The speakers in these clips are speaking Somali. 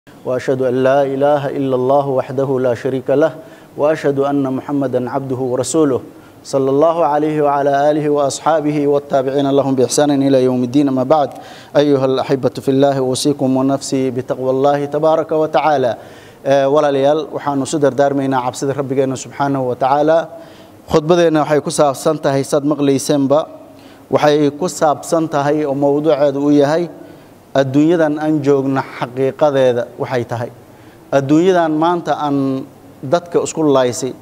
وأشهد أن لا إله إلا الله وحده لا شريك له وأشهد أن محمدا عبده ورسوله صلى الله عليه وعلى آله وأصحابه والتابعين لهم بإحسان إلى يوم الدين. أما بعد، أيها الأحبة في الله، أوصيكم ونفسي بتقوى الله تبارك وتعالى. ولا ليال وحانو صدر دارمينا عبسد ربنا سبحانه وتعالى. خطبتنا waxay ku saabsan tahay sad maqlayseen ba waxay ku saabsan tahay oo mawduuceedu uu yahay adduunyadan aan joogna xaqiiqadeeda waxay tahay. adduunyadan maanta aan dadka isku laaysay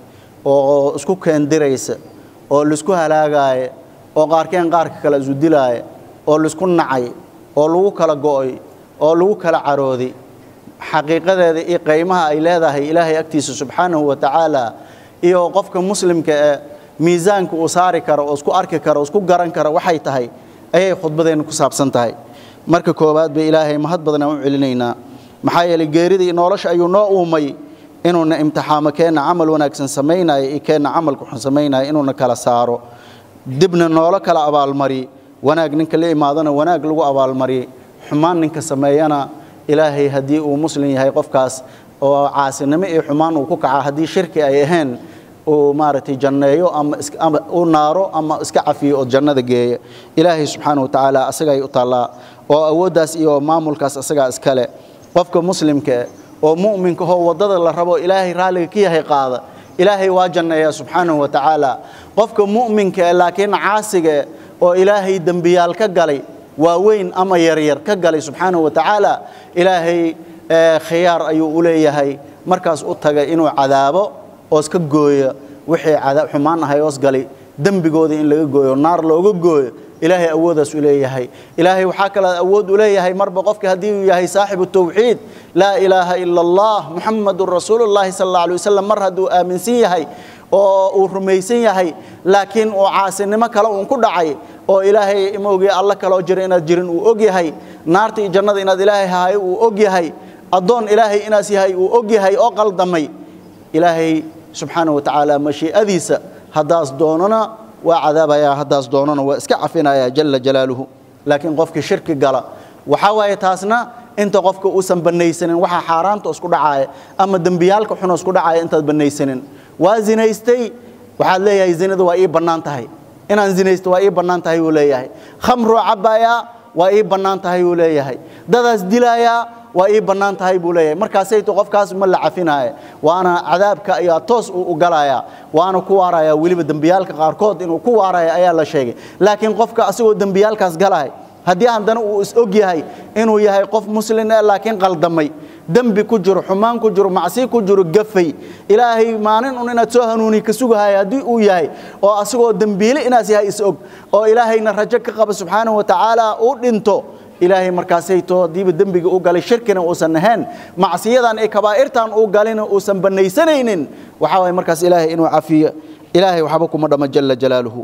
oo isku keendiraysa oo la isku halaagay oo qaarkeen qaarka kala isu dilaay oo la isku nacay oo lagu kala go'ay oo lagu kala carooday xaqiiqadeeda iyo qiimaha ay leedahay Ilaahay agtiisa subhanahu wa ta'ala iyo qofka muslimka miisaanka uu saari karo oo isku arki karo oo isku garan karo waxay tahay ayay khudbadeena ku saabsan tahay. marka koobaad bay Ilaahay mahad badan u celinaynaa maxaa yeelay geeridii nolosha ayuu noo uumay inuuna imtixaamo keena amal wanaagsan sameeynaay iyo keena amalku xun sameeynaay inuuna kala saaro dibna noolo kala abaalmari wanaag ninka la imaadana wanaag lagu abaalmari xumaan ninka sameeyana Ilaahay hadii uu muslim yahay qofkaas oo caasinimo iyo xumaan uu ku kaca hadii shirki ay ahayn oo maartay janneeyo ama oo naaro ama iska cafiyo oo jannada geeyo Ilaahay subhanahu wa ta'ala asaga ay u taala oo awoodaas iyo maamulkaas asaga iskale qofka muslimka oo mu'minka oo wadada la rabo Ilaahay raaliga ka yahay qaada Ilaahay waa janneeya subhanahu wa ta'ala. qofka mu'minka laakiin caasiga oo Ilaahay dambiyaal ka galay waaweyn ama yaryar ka galay subhanahu wa ta'ala Ilaahay khiyaar ayuu u leeyahay markaas u taga inuu cadaabo oo iska gooyo wixii cadaab xumaan ahay oo galay dambigooda in laga gooyo naar looga gooyo Ilaahay awoodaas u leeyahay. Ilaahay waxa kale awood u leeyahay marba qofka hadii uu yahay saaxibu tawxiid la ilaaha illa Allah muhammadur rasuulullah sallallahu alayhi wasallam mar haduu aaminsan yahay oo uu rumaysan yahay laakiin oo caasinimo kale uu ku dhacay oo Ilaahay imoogi Allah kale oo jira inaad jirin uu og yahay naarta iyo jannada inaad Ilaahay haay uu og yahay adoon Ilaahay inaas yahay uu og yahay oo qaldamay Ilaahay subhanahu wa ta'ala mashii'adiisa hadaas doonana waa cadaabaya hadaas doonana waa iska cafinaya jalla jalaaluhu. laakiin qofkii shirki gala waxa way taasna inta qofka uu san banaysanin waxa xaaraanta isku dhacay ama dambiyaalka xun isku dhacay inta banaysanin waa zinaystay waxa leeyahay zinadu waa ii banaan tahay inaan zinaysto waa ii banaan tahay uu leeyahay khamru cabaya waa ii banaan tahay uu leeyahay dadaas dilaya waa ii banaan tahay buu leeyahay markaas ay qofkaas ma la cafinaayo waana cadaabka ayaa toos u galaya waana ku waaraya waliba dambiyaalka qaarkood inuu ku waaraya ayaa la sheegay. laakiin qofka asagoo dambiyaalkaas galay hadii aandana uu is og yahay inuu yahay qof muslim ah laakiin qaldamay dambi ku jiro xumaan ku jiro macsi ku jiro gafay Ilaahay maalin inaad soo hanuuni ka sugahay hadii uu yahay oo asagoo dambiile inaas yahay is og oo Ilaahayna rajo ka qaba subhanahu wa ta'ala uu dhinto Ilaahay markaasay to diiba dambiga uu galay shirkina uu san ahayn macsiyadan ee kabaa'irtan uu galina uu san banaysanaynin waxa way markaas Ilaahay inuu cafiyo Ilaahay waxba kuma dhama jalla jalaaluhu.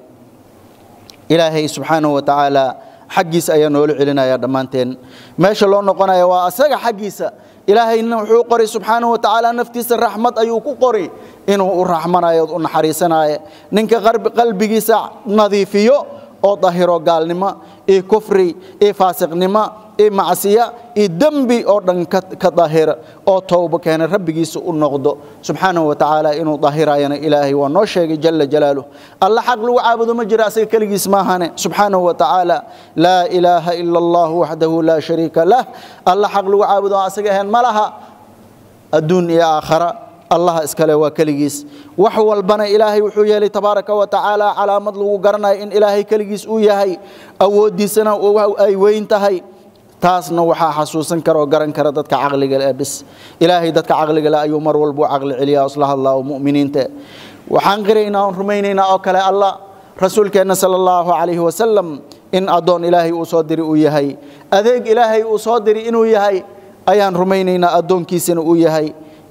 Ilaahay subhanahu wa ta'ala xaqiisa ayaa nool celinaya dhamaanteen meesha loo noqonayo waa asaga xaqiisa Ilaahayna wuxuu qoray subhanahu wa ta'ala naftiisa rahmad ayuu ku qoray inuu u raxmanayo u naxariisanayo ninka qalbigiisa nadiifiyo oo dahiro gaalnimo ee kufri ee faasiqnimo ee macsiya ee dambi oo dhan ka daahira oo tawba keena rabbigiisa u noqdo subhanahu wa ta'ala inuu daahirayana Ilaahay waa noo sheegay jalla jalaaluhu. Allah xaq lagu caabudo ma jira asaga kaligiis ma ahane subhanahu wa ta'ala la ilaha illa Allah wahdahu la sharika lah. Allah xaq lagu caabudo asaga ahaan malaha adduun iyo aakhira Allah iskale waa kaligiis wax walbana Ilaahay wuxuu yeelay tabaaraka wa ta'ala calaamad lagu garanayo in Ilaahay kaligiis uu yahay awoodiisana ay weyn tahay taasna waxa xasuusan karo garan kara dadka aqliga leh bis Ilaahay dadka aqliga leh ayuu mar walba aqli celiya aslaha Allah mu'miniinta waxaan qiraynaa rumaynaynaa oo kale Allah rasuulkeena sallallahu alayhi wa sallam in adoon Ilaahay uu soo diri uu yahay adeeg Ilaahay uu soo diri inuu yahay ayaan rumaynaynaa adoonkiisana uu yahay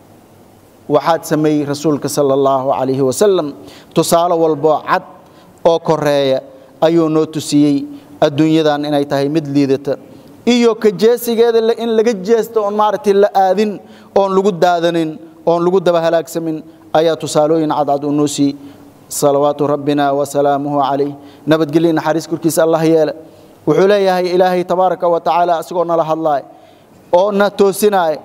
waxaad sameeyay rasuulka sallallahu alayhi wa sallam tusaale walba cad oo koreeya ayuu noo tusiyay adduunyadan inay tahay mid liidata iyo ka jeesigeeda in laga jeesto oo maartii la aadin oo lagu daadanin oo lagu daba halaagsamin ayaa tusaalooyin cad u noo si salawaatu rabbina wa salaamuhu alayhi nabadgelina xariis kurkiisa Allah yeela wuxuu leeyahay Ilaahay tabaaraka wa ta'ala asagoo nala hadlay oo na toosinaay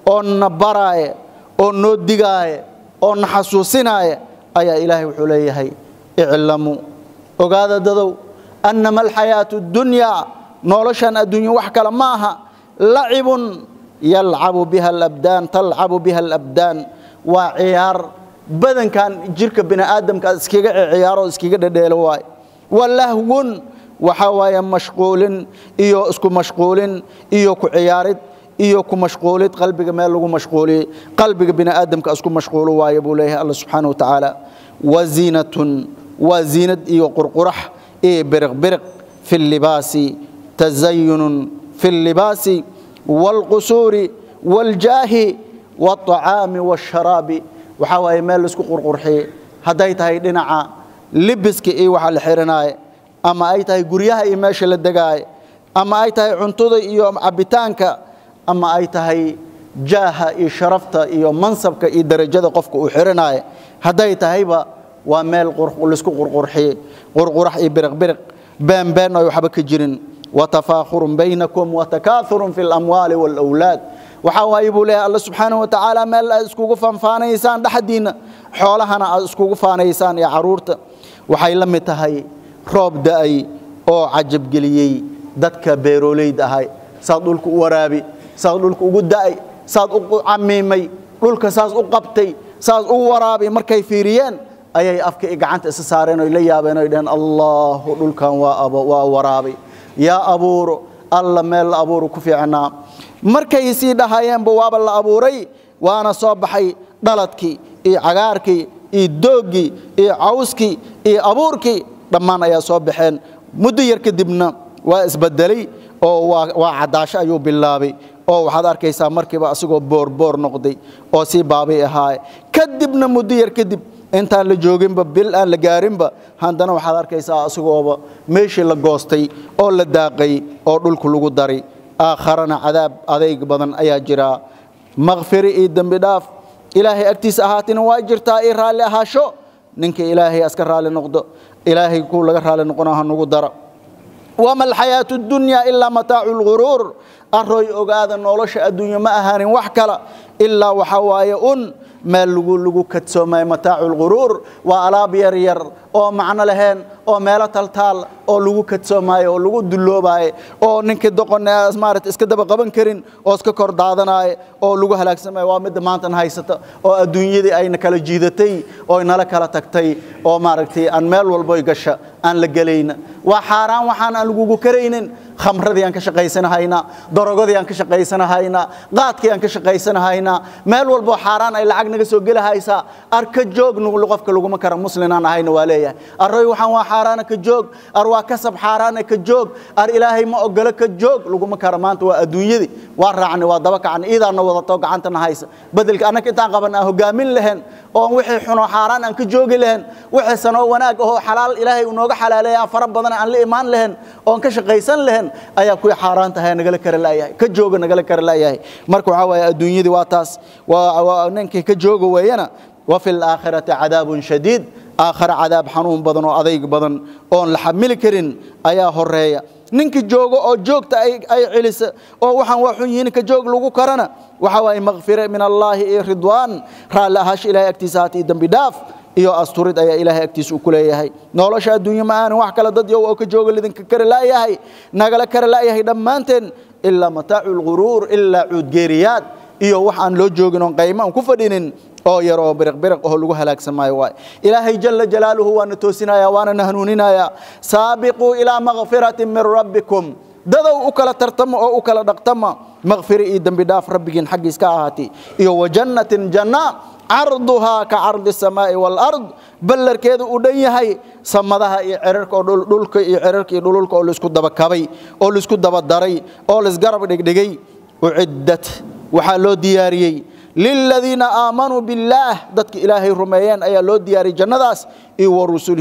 oo na baraaye oo noo digaaye oo na xasuusinaaye ayaa ilaahay wuxuu leeyahay iclamu ogaada dadow annama alxayaatu dunyaa noloshan adduunyo wax kale ma aha lacibun yalcabu biha alabdaan talcabu biha alabdaan waa ciyaar badankan jirka bini aadamka iskaga ciyaaro iskaga dhadheelo waay walahwun waxa waaye mashquulin iyo isku mashquulin iyo ku ciyaarid iyo ku mashquulid qalbiga meel lagu mashquuliyo qalbiga bini aadamka isku mashquulo waaye buu leeyahay Allah subhanahu wa ta'ala wazinatun wazinad iyo qurqurax ee birq fi libasi tazayyun fi libasi wal qusuri wal jahi wat ta'ami wash sharabi waxa waaye meel isku qurqurxiyo haday tahay dhinaca libiska iyo waxa la xiranaayo ama ay tahay guryaha iyo meesha la dagaay ama ay tahay cuntada iyo cabitaanka ama ay tahay jaaha iyo sharafta iyo mansabka iyo darajada qofka uu xiranaayo haday tahayba waa meel isku qurqurax iyo birq baan ay waxba ka jirin watafaakhurun baynakum watakaathurun fil amwali wal awlad waxa waaye buu leeyahay Allah subhanahu wa ta'ala meel iskugu fanfaanaysaan dhaxdiina xoolahana iskugu faanaysaan iyo caruurta waxay la mid tahay roob daay oo cajab galiyay dadka beeroleyda ahay saad dhulku u waraabi saad dhulku ugu daay saad u camiimay dhulka saas u qabtay saas u waraabi markay fiiriyeen ayay afka gacanta isa saareen oo la yaabeen oo dheen Allahu dhulkan waa waraabi ya abuuro alla meel abuuro ku fiicnaa markay si dhahayeen bawaaba la abuuray waana soo baxay dhaladkii iyo cagaarkii iyo doogii iyo cawskii iyo abuurkii dhammaan ayaa soo baxeen muddo yar kadibna waa isbedelay oo waa cadaasho ayuu bilaabay oo waxaad arkaysaa markiiba asagoo boor noqday oo si baabay ahaay kadibna muddo yar kadib intaan la jooginba bil aan la gaarinba handana waxaad arkaysaa asagooba meeshii la goostay oo la daaqay oo dhulku lagu daray aakharana cadaab adayg badan ayaa jira maghfiri iyo dambi dhaaf ilaahay agtiisa ahaatina waa jirtaa i raali ahaasho ninka ilaahay aska raali noqdo ilaahay ku laga raali noqonaha nagu dara wama alxayaatu dunya illa mataa'ul ghurur arroy ogaada nolosha adduunyo ma ahaanin wax kala illa waxa waaye meel lagu kadsoomay mataa'ul ghurur waa alaab yar oo macna lahayn oo meel taltaal oo lagu kadsoomay oo lagu duloobay oo ninka doqonay asmaarat iska daba qaban karin oo iska kor daadanay oo lagu halaagsamay waa mid maanta haysata oo adduunyadii ayna kala jiidatay oo inala kala tagtay oo maaragtay aan meel walbo gasha aan la galayna waa xaraan waxaan aan lagu kareynin khamradii aan ka shaqaysanahayna darogadii aan ka shaqaysanahayna qaadkii aan ka shaqaysanahayna meel walbo xaraan ay lacag naga soo galahaysa arka joognu qofka lagu ma kara muslimaan ahayna waa leeyahay array waxaan waa xaraan ka joog ar waa kasab xaraan ka joog ar ilaahay ma ogolo ka joog lagu ma kara maanta waa adduunyadii waa raacni waa daba kacan iidaana wadato gacantana haysa badalka anaka intaan qabanaa hogaamin lahayn oo wixii xuno xaraan aan ka joogi lahayn wixii sano wanaag oo xalaal ilaahay uu nooga xalaaleeyaa fara badan aan la iimaan lahayn oo ka shaqaysan lahayn ayaa ku xaraan tahay nagala kara laayahay ka jooga nagala kara laayahay marka waxa way adduunyadii waa taas waa ninkii ka jooga weeyana wa fil aakhirati cadaabun shadiid aakhira cadaab xanuun badan oo adayg badan oo la xamili karin ayaa horeeya ninka jooga oo joogta ay cilisa oo waxaan wax xun yihiin ka joog lagu karana waxa way maghfira min Allah iyo ridwaan raala hash ilaahay agtiisaati dambi dhaaf iyo asturid ayaa ilaahay agtiisa u kuleeyahay nolosha adduunyo ma aan wax kala dad oo ka jooga lidinka kara laayahay nagala kara laayahay dhamaanteen illa mataa'ul ghurur illa udgeeriyad iyo wax aan loo joogin oo qaymo aan ku fadhinin oo yar oo birq oo lagu halaagsamay waay ilaahay jalla jalaaluhu wa natoosinaya wa nahanuuninaya saabiqu ila maghfiratin min rabbikum dadow u kala tartamo oo u kala dhaqtama maghfiri iyo dambi dhaaf rabbigiin xaqiis ka ahaati iyo wa jannatin janna arduha ka ardi samaa'i wal ard ballarkeedu u dhan yahay samadaha iyo cirarka oo dhulka iyo cirarka iyo dhulka oo la isku daba kabay oo la isku daba daray oo la isgarab dhigay uiddat waxa loo diyaariyay للذين آمنوا بالله ذاتك إلهي الرميان أي الله دياري جنداس إي ورسوله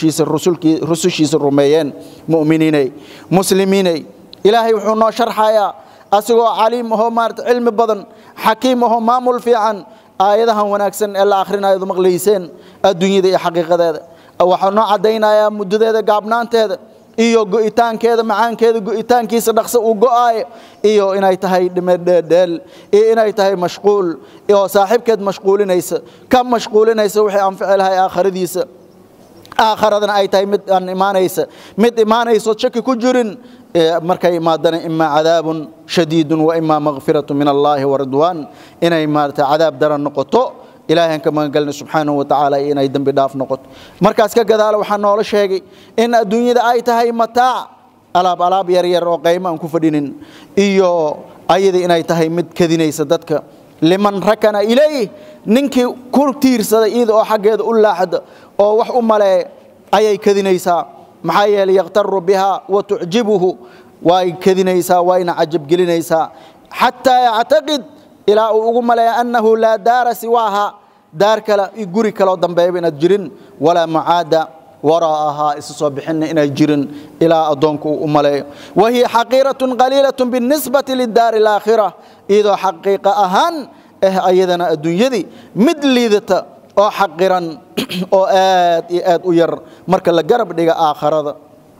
رسوشيس الرميان مؤمنين مسلمين إلهي وحنا شرحايا أسقوا عليم هو مارت علم بدن حكيم هو مامل في عن آياتها وناكسن إلا آخرين آيات مغليسين الدنيا دي حقيقة هذا وحنا عدينا يا مدد هذا قابنان هذا iyo go'itaankeeda macaankeeda go'itaankiisa dhaqso uu go'aayo iyo inay tahay dhimadheedheel iyo inay tahay mashquul iyo saaxiibkeed mashquulinaysa ka mashquulinaysa wixii anfici lahay aakhiradiisa aakhiradana ay tahay mid aan imaanayso shaki ku jirin markay imaadana imma cadaabun shadiidun wa imma maghfiratun min Allahi wa ridwan inay maarta cadaab daran noqoto ilaahay ka magangalna subhanahu wa ta'ala inay dambi dhaaf noqoto markaas ka gadaal waxa noola sheegay in adduunyada ay tahay mataa alaab yar yar oo qiimo aan ku fadhinin iyo ayada inay tahay mid kadinaysa dadka liman rakana ilay ninki ku tiirsada iyada oo xageeda u laaxada oo wax u maleey ayay kadinaysaa maxaa yeelay yaqtaru biha wa tu'jibuhu way kadinaysaa wayna ajab gelinaysaa hatta ya'taqid إلى أقوم لا أنه لا دار سواها دار كلا يجري كلا ضمبي بين الجرين ولا معادة وراءها إصابحن إن الجرين إلى أدونك أملاء وهي حقيرة قليلة بالنسبة للدار الآخرة إذا حقيقة أهان أيضا الدنيا دي مثل ذات أو حقيرا أو آد وير مركل الجرب ديجا آخرة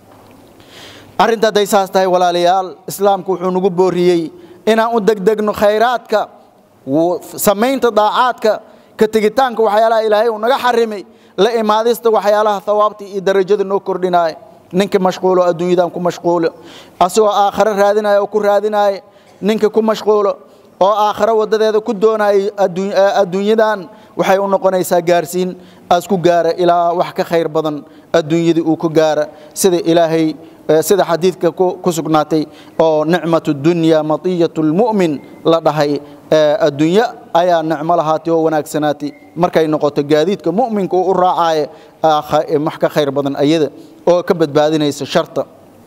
أرنت ديساس تاي ولا ليال إسلام كوحون جبوريي إنا أدق خيراتك وسمينت ضاعاتك كتجتانك وحيالها إلهي ونجا حرمي لا إمادست وحيالها ثوابتي درجة النكر ديناي نينك مشغول الدنيا دام كم مشغول أسوأ آخر هذينا وكر هذينا نينك كم مشغول أو آخر ودد هذا كدونا الدنيا دان وحيون نقنا يساجارسين أسكو جار إلى وحك خير بدن الدنيا دي وكو جار سيد إلهي سيد حديث كسقناتي أو نعمة الدنيا مطية المؤمن لدهي الدنيا أيا نعمة لهاتي وناكسناتي مركي نقطة جديد كمؤمن كأراعي محك خير بدن أيده أو كبد بعدين يس شرطة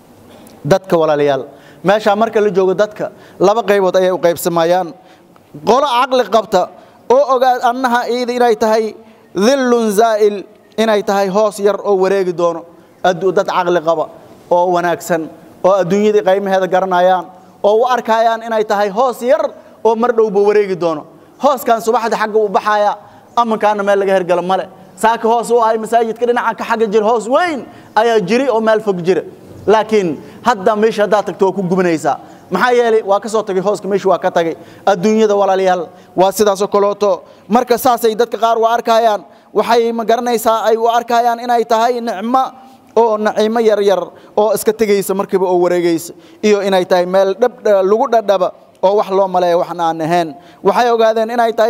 دتك ولا ليال ماشى مركي اللي جوج دتك لا بقيبت أي وقيب سمايان قول عقل قبته أو أنها إذا إنايتهاي ذل زائل إنايتهاي هوسير أو وريق دونه أدو دت عقل قبا أو وناكسن أو الدنيا دي قيم هذا قرنايان أو أركايان إن أيتهاي هوس ير أو مردو بوريق دونه هوس كان صباح ده حقه وبحايا أما كان مال لجهر قلم ماله ساك هوس وهاي مساجد كده نعك حق جر هوس وين أي جري أو مال فوق جري لكن هذا مش هذاتك توكو جبنيسا محيالي وكسوتك هوس كمش وكتاجي الدنيا ده ولا ليال واسدا سكولوتو مركز سيدتك قار وأركايان وحي مقرنيسا أي وأركايان إن أيتهاي نعمة oo naciimo yar yar oo iska tagaysa markiiba oo wareegaysa iyo inay tahay meel lagu dhadhaba oo wax loo maleeyo waxna aan ahayn waxay ogaadeen inay tahay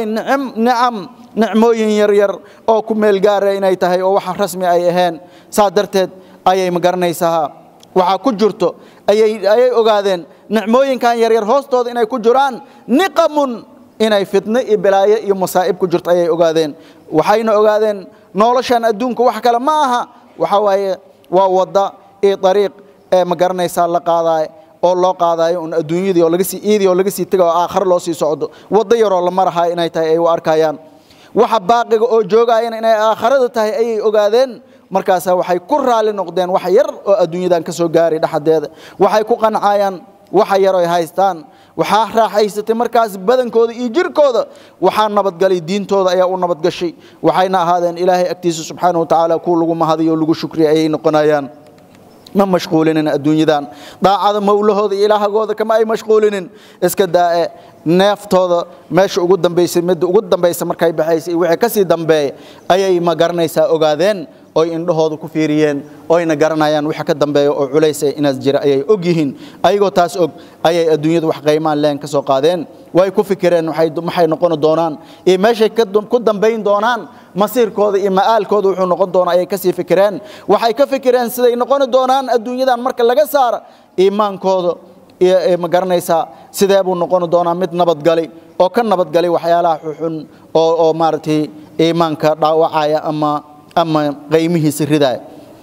nicmooyin yar yar oo ku meel gaar ah inay tahay oo wax rasmi ay ahayn saa darteed ayay ma garanaysaa waxa ku jirto ayay ogaadeen nicmooyinkan yar yar hoostooda inay ku jiraan niqamun inay fitna iyo balaayo iyo masaa'ib ku jirto ayay ogaadeen waxayna ogaadeen noloshan adduunka wax kale ma aha waxa waaye ووضع طريق مقرنيسا لقاضاي أو لو قاضاي أن الدنيا ولا جسي إيدي ولا جسي تجا آخر لو سي صعد وضع يرى الله مرها إن هي أي وأركيان وحباق أو جوجا إن آخر ده أي أجادين مركزها وحي كرر للنقدين وحير الدنيا ده كسر جاري ده حد هذا وحي كوقن عيان وحير هايستان وحاح حيث مركز بدن كود يجر كود وحان نبض قلي دين تود أي أو نبض قشي وحينا هذا إلهي أكتيس سبحانه وتعالى كل ما هذا يقول شكري أي نقنايان ما مشغولين الدنيا دان ضاع هذا مولى هذا إله هذا كما أي مشغولين إسكدا نفط هذا مش قدام بيس مد قدام بيس مركاي بحيث وعكسي دم أي ما قرنيسا أقادين أو إن هذا كفيرين أو إن قرنايان وحكى دم أو عليس إن الجرا أي أجيهن أي قطاس أي الدنيا ده وحقيمان لين كسوقادين وأي كفكرين وحي نقون دونان إيه ماشي قدام بين دونان مصير كود إما آل كود وحنا قدونا أي كسي فكرين وحي كفكرين سيد نقون دونان الدنيا ده مركز لجا صار إيمان كود ما قرنيسا سيد أبو نقون دونان مت نبض قلي أو كان نبض قلي وحياله حن أو مارتي إيمان كدعوة أما قيمه سر ده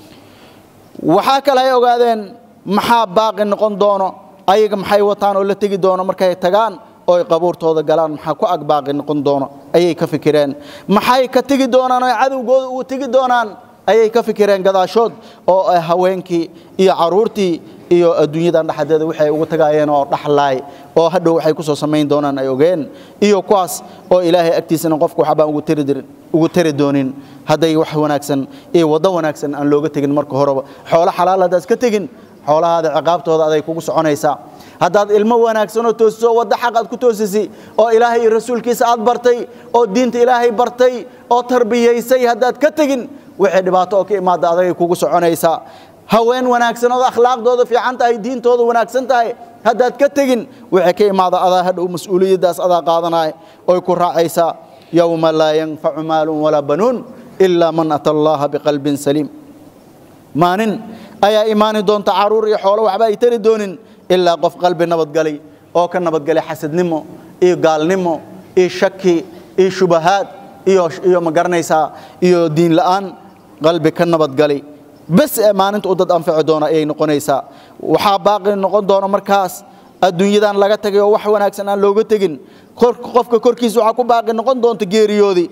وحاك لا يوجدين محابق نقون دونا أيك محيوتان ولا تيجي دونا مركز تجان أو قبور تودا جلان محكو أقباق نقون دونا أي كفكرين محاي كتيجي دونا عدو جو وتيجي دونا أي كفكرين قذا شود أو هوينكي إيه عرورتي إيه الدنيا ده نحدد وحي وتجاين أو رحلاي أو هدو وحي كوسو سمين دونا أيوجين إيه كواس أو إلهي أكتيس نقفكو حبا وتردونين hadday wax wanaagsan iyo wada wanaagsan aan looga tagin marka horeba xoolo xalaal hadaad ka tagin xoolahaada ciqaabtooda aday kugu soconaysaa haddaad ilmo wanaagsan oo toosiso wada xaq aad ku toosisi oo ilaahay iyo rasuulkiisa aad bartay oo diinta ilaahay bartay oo tarbiyaysay haddaad ka tagin wixii dhibaato oo ka imaada aday kugu soconaysaa haween wanaagsan oo akhlaaqdooda fiican tahay diintooda wanaagsan tahay haddaad ka tagin wixii ka imaada adaa hadhow mas'uuliyadaas adaa qaadanay oo ku raacaysaa yawma laa yanfacu maalun walaa banuun ilaa man ata allaha biqalbin saliim maanin ayaa imaani doonta caruur iyo xoolo waxba ay tari doonin ilaa qof qalbi nabadgalay oo ka nabadgalay xasadnimo iyo gaalnimo iyo shaki iyo shubahaad iyo ma garanaysaa iyo diin la'aan qalbi ka nabadgalay bas maaninta u dad anfaci doona ay noqonaysaa waxa baaqi noqon doona markaas adduunyadan laga tagay oo wax wanaagsan aan looga tagin qofka korkiisa waxa ku baaqi noqon doonta geeriyoodi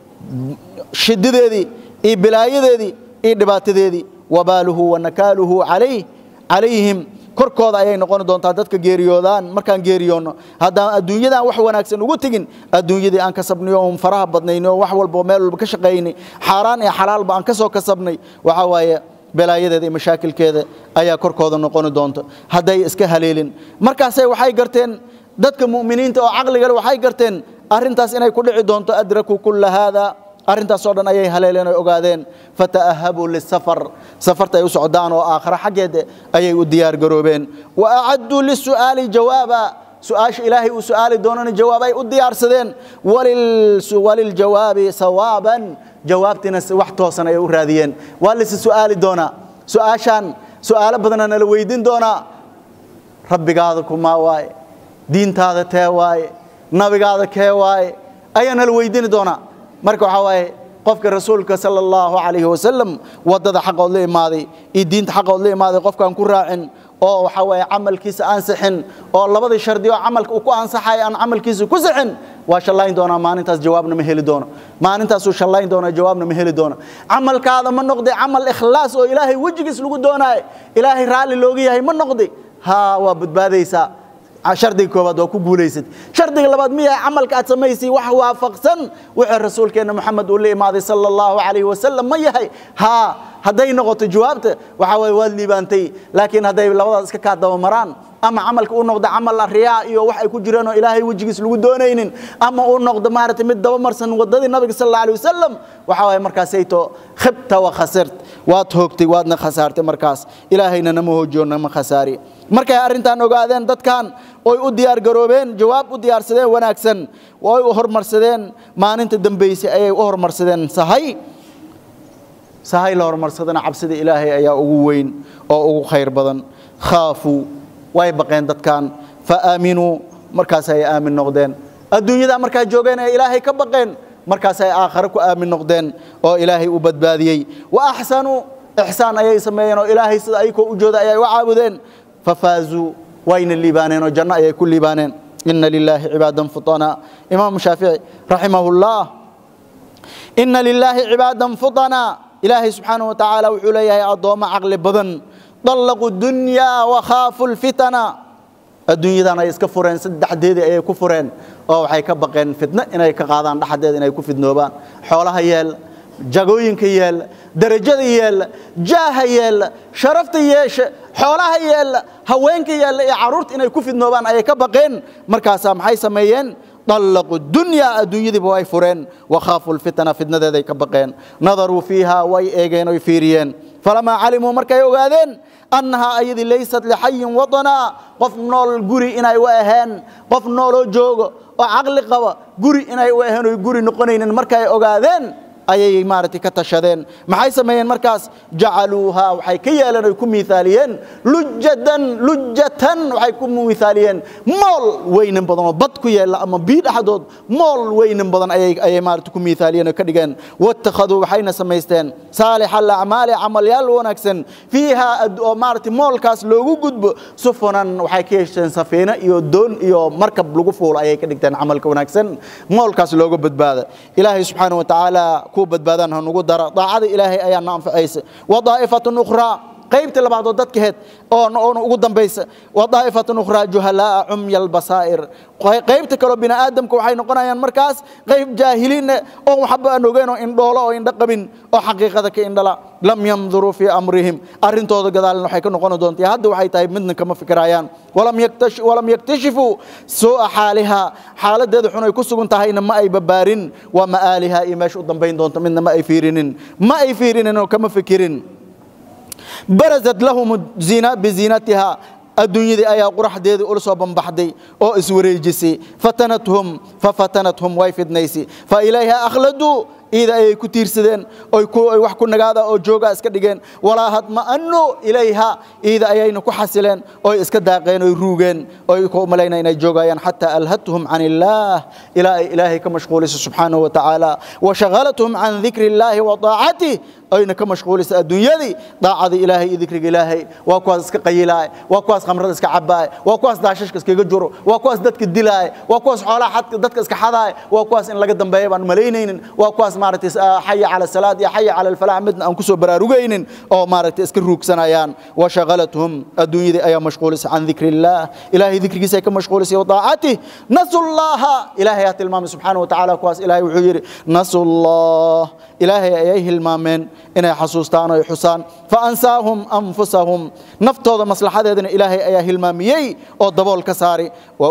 shidadeedii iyo bilaayadeedii iyo dhibaatadeedii wabaaluhu wa nakaaluhu calayhim korkooda ayay noqon doontaa dadka geeriyoodaan markaan geeriyoono haddaan adduunyadan wax wanaagsan ugu tagin adduunyadii aan kasabnay oo faraha badnayn oo wax walba meel walba ka shaqaynay xaaraan iyo xalaalba aan ka soo kasabnay waxa waaye balaayadeeda iyo mashaakilkeeda ayaa korkooda noqon doonta hadday iska haleelin markaasay waxay garteen dadka mu'miniinta oo caqliga leh waxay garteen arrintaas inay ku dhici doonto adraku kull hada arrintaas oo dhan ayay haleeleen oo ogaadeen fataahabu lisafar safarta ay u socdaan oo aakhira xageeda ayay u diyaar garoobeen wa aaddu lisu'aali jawaaba su'aasha ilaahay uu su'aali doonana jawaab ay u diyaarsadeen walil jawaabi sawaban jawaabtina wax toosan ay u raadiyeen waa la su'aali doona su'aashan su'aalo badan aan la weydiin doona rabbigaada kuma waay diintaada tee waay nabigaada kee waay ayaan la weydiin doona marka waxa waaye qofka rasuulka sallallahu alayhi wasallam wadada xaqood la imaaday ee diinta xaqood la imaaday qofkan ku raacin oo waxa waaye amalkiisa aan saxin oo labada shardi oo amalka uu ku ansaxay aan amalkiisa ku saxin waa shallayn doona maalintaas jawaabna ma heli doona maalintaas uu shallayn doona jawaabna ma heli doona amalkaada ma noqday amal ikhlaas oo ilaahay wajigiis lagu doonaay ilaahay raali looga yahay ma noqday ha waa badbaadaysa shardiga koobaad oo ku guuleysad shardiga labaad miyaa amalka aad samaysay wax waafaqsan wixii rasuulkeena maxamed uu la imaaday sallallahu alayhi wasallam ma yahay ha haday noqoto jawaabta waxa way waad liibaantay laakiin haday labadaas iska ka daba maraan ama amalka uu noqdo amal riyaa iyo wax ay ku jiraan oo ilaahay wajigiis lagu doonaynin ama uu noqdo maartay mid daba marsan wadadii nabiga sallallahu alayhi wasallam waxa way markaas ay to khibta wa khasirt waad hoogtay waadna khasaartay markaas ilaahayna nama hoojoona ma khasaari markay arintan ogaadeen dadkan oo u diyaar garoobeen jawaab u diyaarsadeen wanaagsan oo u hormarsadeen maalinta dambeysay ayay u hormarsadeen sahay la hormarsadana cabsida ilaahay ayaa ugu weyn oo ugu khayr badan khaafu way baqeen dadkan fa aaminu markaas ay aamin noqdeen adduunyada markaa joogeen ay ilaahay ka baqeen markaas ay aakhira ku aamin noqdeen oo ilaahay u badbaadiyay wa ahsanu ihsan ayay sameeyeen oo ilaahay sida ay ku jooda ayay u caabudeen ففازوا وين الليبانين وجنة يكون ليبانين إن لله عبادا فطنا إمام الشافعي رحمه الله إن لله عبادا فطنا إلهي سبحانه وتعالى وعليه أضوم عقل بدن طلقوا الدنيا وخافوا الفتنة الدنيا دانا يسكفرين سد حديد أي كفرين أو حيك بقين فتنة إن أي كقاضان حديد إن أي كفد نوبان حولها يال جاقوين كيال درجة يال جاه يال شرفت ياش حولها يال هوين كيال عرورت إن يكون في النوبان أي كبقين مركاسا محي سميين طلقوا الدنيا دي بواي فرين وخافوا الفتنة في الندى ذي كبقين نظروا فيها واي ايجين ويفيريين فلما علموا مركا يوغادين أنها أيدي ليست لحي وطنا قف نول قري إنا يوهان قف نول جوغ وعقل قوى قري إنا يوهان ويقري نقنين مركا يوغادين ayay maartay ka tashadeen maxay sameeyeen markaas jacaluha waxay ka yeelan ay ku miithaaliyeen lujatan waxay ku miithaaliyeen mool weynan badan oo bad ku yeela ama biid axadood mool weynan badan ayay maartay ku miithaaliyeen ka dhigeen wattakhadu waxayna sameysteen saalihal a'maali amalyal wanaagsan fiiha oo maartay moolkaas loogu gudbo sufunan waxay ka yeesheen safiina iyo doon iyo markab lagu fuulo ayay ka dhigteen amalka wanaagsan moolkaas loogu badbaado ilaahay subhanahu wa ta'ala بدبادان هنقول درا طاعة إلهي أيان نعم في عيسى وضائفة أخرى قيبت لبعض ضدك هاد أو قدام بيس وطائفة أخرى جهلاء عمي البصائر قيبت كلو بنا آدم كوحي نقنا ين مركز قيب جاهلين أو محبة أنه جينو إن دولا أو إن دقبين أو حقيقة إن دلا لم ينظروا في أمرهم أرنتو قدال إنه حيكون نقنا دونتي هاد وحي طيب مننا كما فكرايان ولم يكتشفوا سوء حالها حالة ده حنا يكسرون تهين ما أي ببارين ومآلها إيماش قدام بين دونت منا ما أي فيرين إنه كما فكرين برزت لهم الزينة بزينتها الدنيا دي أيها قرح دي أرسوا بمبحدي أو إسوري جسي ففتنتهم وايفد نيسي فإليها أخلدوا إذا أي كتير سدين أو يحكوا نجادا أو جوجا إسكدجين ولا هدم أنه إليها إذا أي نكو حسلين أو إسكداقين أو يروجين أو يكو ملاينا إن جوجا حتى ألهتهم عن الله إلهي كمشغول سبحانه وتعالى وشغلتهم عن ذكر الله وطاعته أين كمشغول الدنيا دي ضاع إلهي ذكر إلهي وقواس كقيلاي وقواس خمرة كعباي وقواس داشش كجرو وقواس دتك الدلاي وقواس حلا حد دتك كحداي وقواس إن لقدم بيبان ملايين وقواس مارتس حي على الصلاة يا حي على الفلاح مدن أنكسو براروجين أو مارتس كروك سنايان وشغلتهم الدنيا دي أيام مشغول عن ذكر الله إلهي ذكر جسيك مشغول وطاعته نسوا الله إلهي المام سبحانه وتعالى قواس إلهي وحير نسوا الله إلهي أيه المامين إن حسوستان ويحسان فأنساهم أنفسهم نفتوض مصلحة هذين إلهي أيه الماميي أو ضبول كساري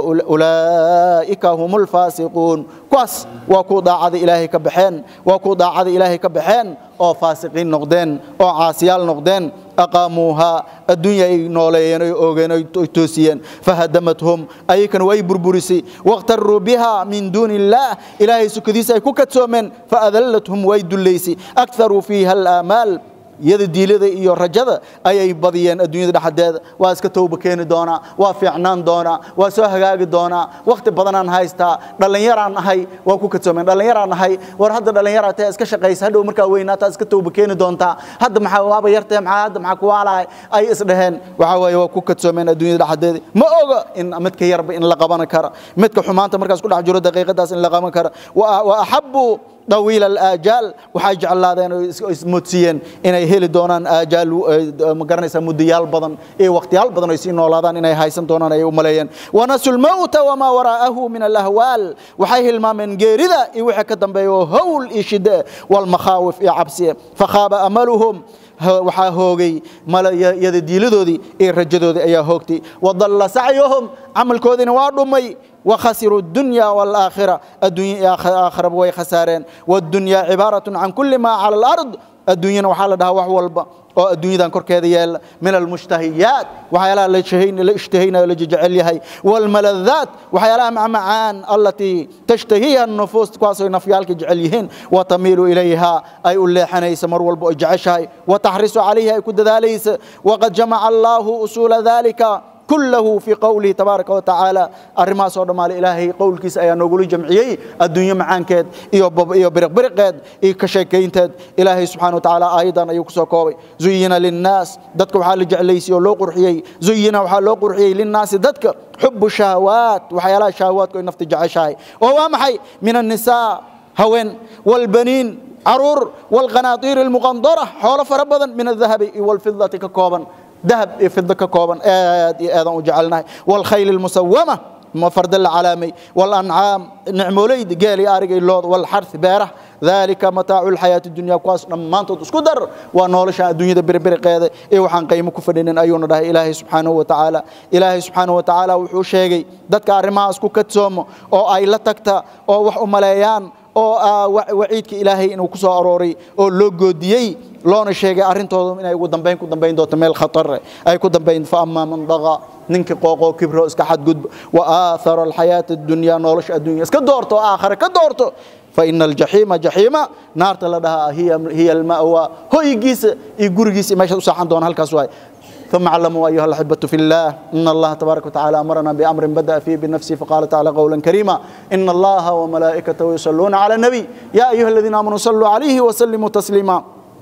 وأولئك هم الفاسقون قاس وكودا عاد إلهي كبحين وكودا عاد إلهي كبحين أو فاسقين نقدين أو عاسيال نقدين أقاموها الدنيا نولين أوجين توسيين فهدمتهم أي كانوا يبربرسي واغتروا بها من دون الله إلهي سكديس كوكتسومن فأذلتهم ويدليسي أكثروا فيها الآمال يد الديلة إيو الرجدة أي بديان الدنيا ده حداد واسكتوا بكين دونا وفعنان دونا وسوهجاج دونا وقت بدنا نهايستا دلنا يران هاي وكوكتسو من دلنا يران هاي ورهد دلنا يران تاس كشقيس هذا ومركا وينا تاسكتوا بكين دونتا هذا محاواب يرتم هذا محكوالا أي إسرهن وحوي وكوكتسو من الدنيا ده حداد ما أوجا إن متك يرب إن لقبنا كرا متك حمانة مركز كل حجر دقيقة داس إن لقبنا كرا وأحبوا طويل الآجال وحاجة الله ذين اسمتسين إن يهل دونان آجال مقارنة مديال بدن إيه وقتيال بدن يسين الله ذان إن يهايسن دونان أيه ملايين ونسوا الموت وما وراءه من الأهوال وحيه الماء من جيردا يوحك دنبيه هول إشداء والمخاوف عبسية فخاب أملهم waxaa hoogay malayada diiladoodii ee rajadoodii ayaa hoogtay wadalla sa'yuhum amalkoodina waa dhumay وخسروا الدنيا والآخرة الدنيا آخرة way khasareen والدنيا عبارة عن كل ما على الأرض الدنيا وحال لها وحول أو الدنيا كركيد يال من المشتهيات وحيالها اللي اشتهينا اللي جعلها والملذات وحيالها معان التي تشتهيها النفوس كواسو نفيالك جعليهن وتميل إليها أي اللي حنيس مر والبؤجعشها وتحرص عليها يكد ذلك وقد جمع الله أصول ذلك كله في قوله تبارك وتعالى الرما صور مال إلهي قول كيس أيا نقول جمعيي الدنيا معان كاد إيو برق كاد إيو كشيكين تاد إلهي سبحانه وتعالى أيضا أيوكسو كوي زينا للناس دتك وحال جعليسي ولو قرحيي زينا وحال لو قرحيي للناس دتك حب الشهوات وحيالا شهوات كوي نفط جعشاي وهو محي من النساء هوين والبنين عرور والقناطير المقنطرة حول فربضا من الذهب والفضة ككوبا ذهب في الذكر كوبا آذان وجعلناه والخيل المسومة مفرد العالمي والأنعام نعموليد قالي أرجع اللوض والحرث بارح ذلك متاع الحياة الدنيا كواس لما أنت تسكدر ونولش الدنيا بربر قاعدة وحن قيم كفرين أيون ده إلهي سبحانه وتعالى إلهي سبحانه وتعالى وحوشيجي دتك أرماس كوكتسوم أو أي لتكتا أو وح ملايان أو وعيدك إلهي إنه كسر أروري أو لوجو ديي لون الشيء أرنتو من أي قدام بين دوت ميل خطر أي قدام بين فأما من ضغى ننك قوقو كبره إسكحد قد وآثر الحياة الدنيا نولش الدنيا إسكدورتو آخر كدورتو فإن الجحيم جحيمة نار تلدها هي المأوى هو يجيس ما يشوف صحن دون هالكسواي ثم علموا أيها الأحبة في الله إن الله تبارك وتعالى أمرنا بأمر بدأ فيه بنفسه فقال تعالى قولا كريما إن الله وملائكته يصلون على النبي يا أيها الذين آمنوا صلوا عليه وسلموا تسليما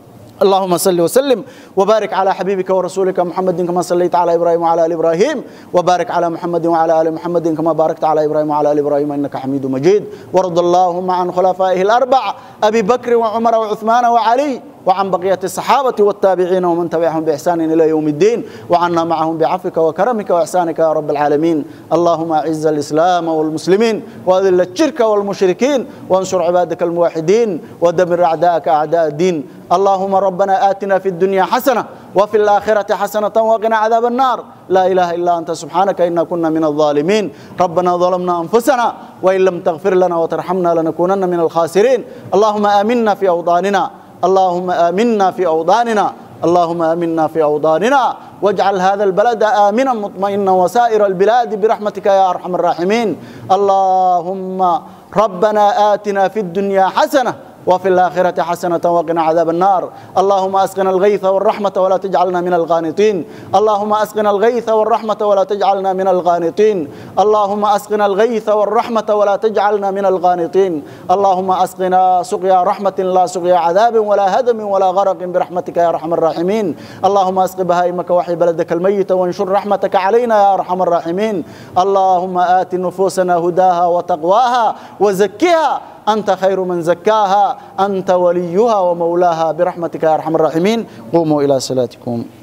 اللهم صل وسلم وبارك على حبيبك ورسولك محمد كما صليت على إبراهيم وعلى آل إبراهيم وبارك على محمد وعلى آل محمد كما باركت على إبراهيم وعلى آل إبراهيم إنك حميد مجيد وارض اللهم عن خلفائه الأربعة أبي بكر وعمر وعثمان وعلي وعن بقية الصحابة والتابعين ومن تبعهم بإحسان إلى يوم الدين، وعنا معهم بعفوك وكرمك وإحسانك يا رب العالمين. اللهم أعز الإسلام والمسلمين وأذل الشرك والمشركين وانصر عبادك الموحدين ودمر أعداءك أعداء الدين. اللهم ربنا آتنا في الدنيا حسنة وفي الآخرة حسنة وقنا عذاب النار. لا إله إلا أنت سبحانك إنا كنا من الظالمين. ربنا ظلمنا أنفسنا وإن لم تغفر لنا وترحمنا لنكونن من الخاسرين. اللهم آمنا في أوطاننا، اللهم آمنا في أوطاننا، اللهم آمنا في أوطاننا، واجعل هذا البلد آمنا مطمئنا وسائر البلاد برحمتك يا أرحم الراحمين. اللهم ربنا آتنا في الدنيا حسنة وفي الآخرة حسنة وقنا عذاب النار. اللهم أسقنا الغيث والرحمة ولا تجعلنا من القانطين. اللهم أسقنا الغيث والرحمة ولا تجعلنا من القانطين. اللهم أسقنا الغيث والرحمة ولا تجعلنا من القانطين. اللهم أسقنا سقيا رحمة لا سقيا عذاب ولا هدم ولا غرق برحمتك يا أرحم الراحمين. اللهم أسق بهائمك وحي بلدك الميت وانشر رحمتك علينا يا أرحم الراحمين. اللهم آت نفوسنا هداها وتقواها وزكها أنت خير من زكاها، أنت وليها ومولاها برحمتك يا أرحم الراحمين. قوموا إلى صلاتكم.